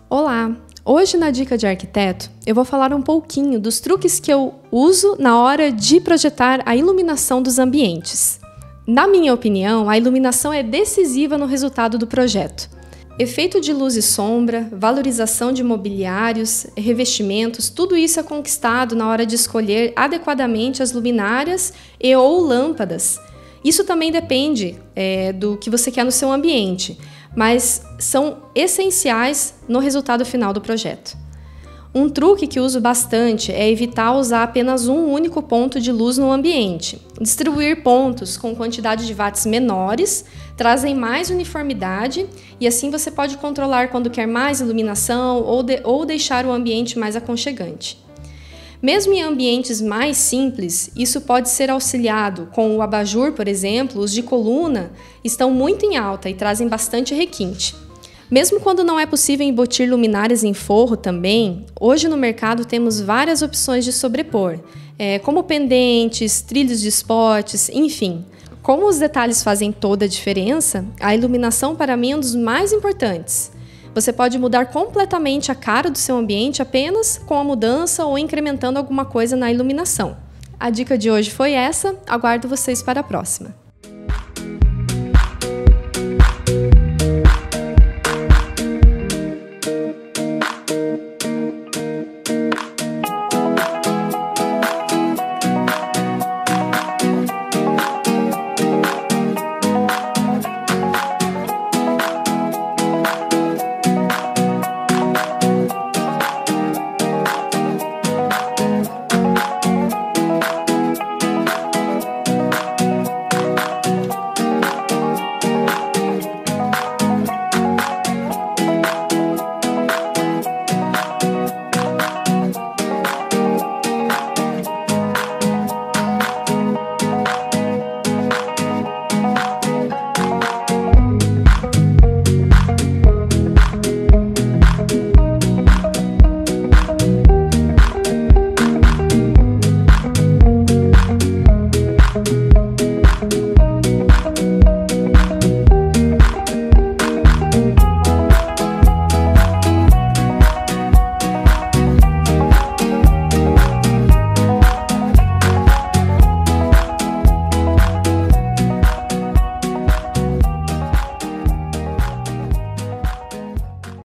Olá! Hoje na Dica de Arquiteto eu vou falar um pouquinho dos truques que eu uso na hora de projetar a iluminação dos ambientes. Na minha opinião, a iluminação é decisiva no resultado do projeto. Efeito de luz e sombra, valorização de mobiliários, revestimentos, tudo isso é conquistado na hora de escolher adequadamente as luminárias ou lâmpadas. Isso também depende do que você quer no seu ambiente, mas são essenciais no resultado final do projeto. Um truque que uso bastante é evitar usar apenas um único ponto de luz no ambiente. Distribuir pontos com quantidade de watts menores trazem mais uniformidade e assim você pode controlar quando quer mais iluminação ou deixar o ambiente mais aconchegante. Mesmo em ambientes mais simples, isso pode ser auxiliado com o abajur, por exemplo. Os de coluna estão muito em alta e trazem bastante requinte. Mesmo quando não é possível embutir luminárias em forro também, hoje no mercado temos várias opções de sobrepor, como pendentes, trilhos de spots, enfim. Como os detalhes fazem toda a diferença, a iluminação para mim é um dos mais importantes. Você pode mudar completamente a cara do seu ambiente apenas com a mudança ou incrementando alguma coisa na iluminação. A dica de hoje foi essa, aguardo vocês para a próxima.